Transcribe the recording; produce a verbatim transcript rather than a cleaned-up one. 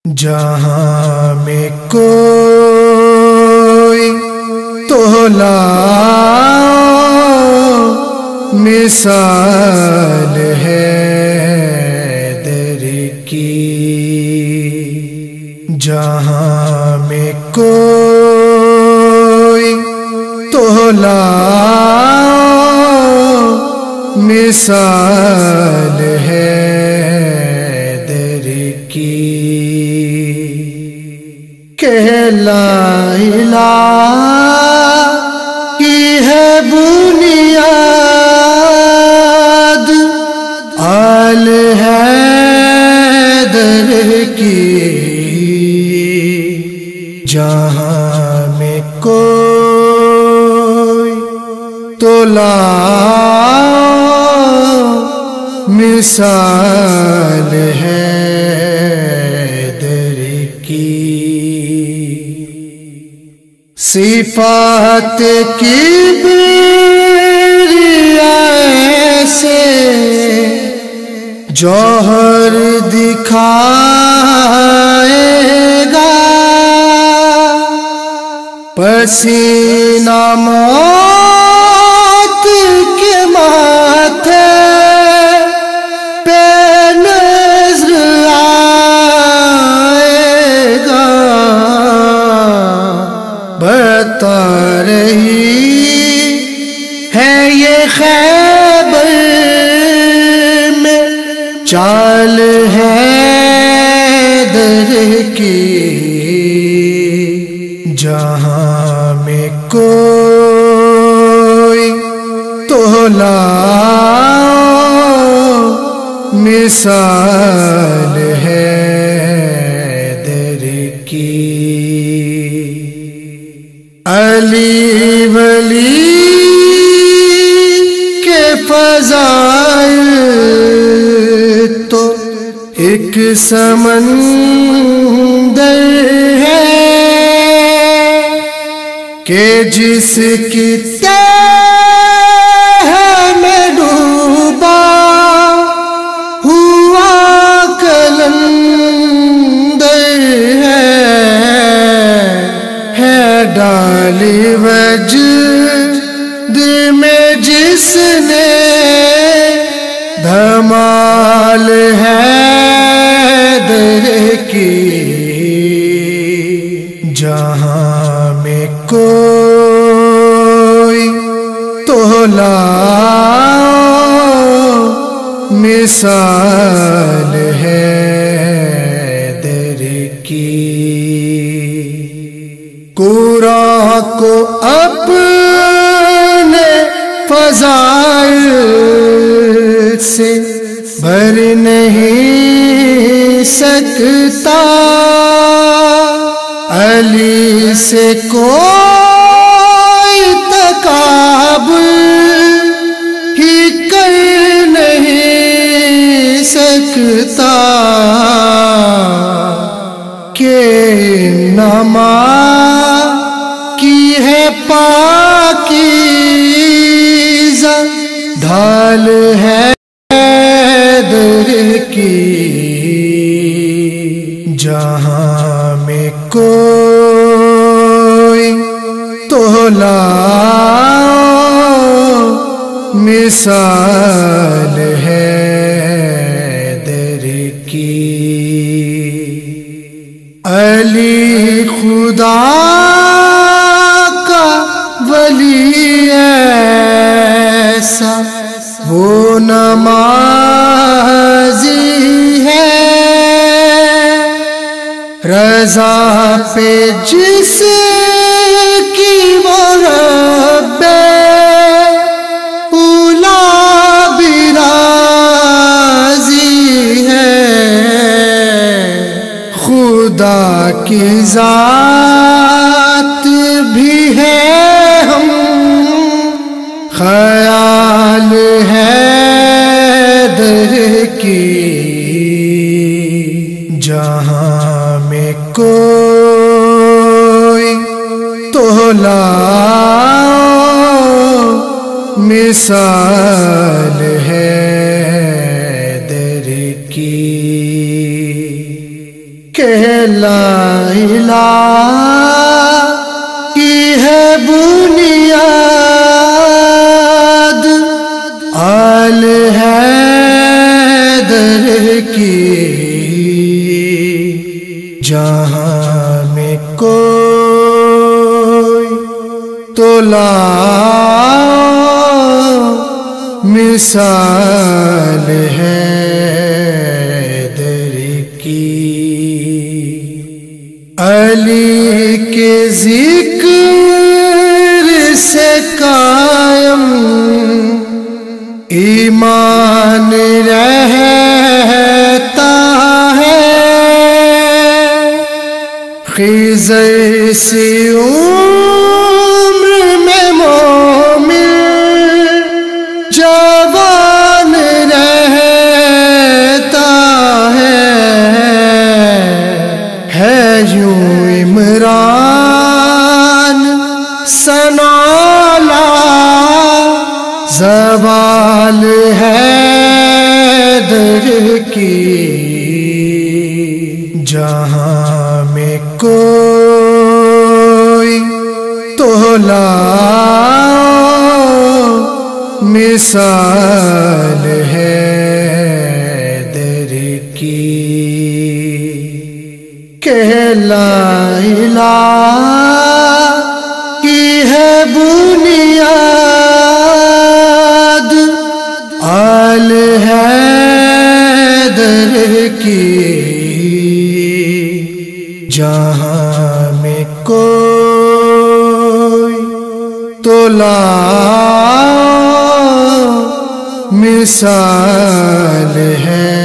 جہاں میں کوئی تولا مثال ہے در کی، جہاں میں کوئی تولا مثال ہے در کی، کہ لا الہ کی ہے بنیاد، آل ہے در کی، جہاں میں کوئی تولا مثال ہے در کی، صفات کبریاء سے جوہر دکھائے گا، پسینہ موت کے ماتھے پہ نظر آئے گا، بتا رہی ہے یہ خیبر میں چال ہے در کی، جہاں میں کوئی تولا مثال ہے در کی، علی ولی کے فضائل تو ایک سمندر ہے، کہ جس کی تہ میں ڈوبا ہوا قلندر ہے، ہے ڈالی وجد میں جس نے دھمال ہے در کی، جہاں میں کوئی تولا مثال ہے در کی، قرآن کو اپنے فضائل سے بھر نہیں سکتا، علی سے کوئی تقابل ہی کر نہیں سکتا، کہ نما کی ہے پاکیزہ ڈھال ہے در کی، جہاں میں کوئی تولا مثال ہے در کی، علی خدا کا ولی ایسا وہ نمازی ہے، رضا پہ جس کی وہ رب اولا بھی راضی ہے، خدا کی ذات بھی ہے ہم خیال ہے در کی، جہاں میں کوئی تولا مثال ہے در کی، کہ لا الہ کی ہے بنیاد، آل حیدر کی جہاں میں کوئی تو لا مثال حیدر کی۔ علی کے ذکر سے قائم ایمان رہتا ہے، خضر سی عمر میں مومن جوان رہتا ہے، ہے یوں عمران سنالا زوال حیدر کی، جہاں میں کوئی تو لا مثال حیدر کی، کہ لا الہ کی ہے بنیاد، آل حیدر کی جہاں میں کوئی تو لا مثال ہے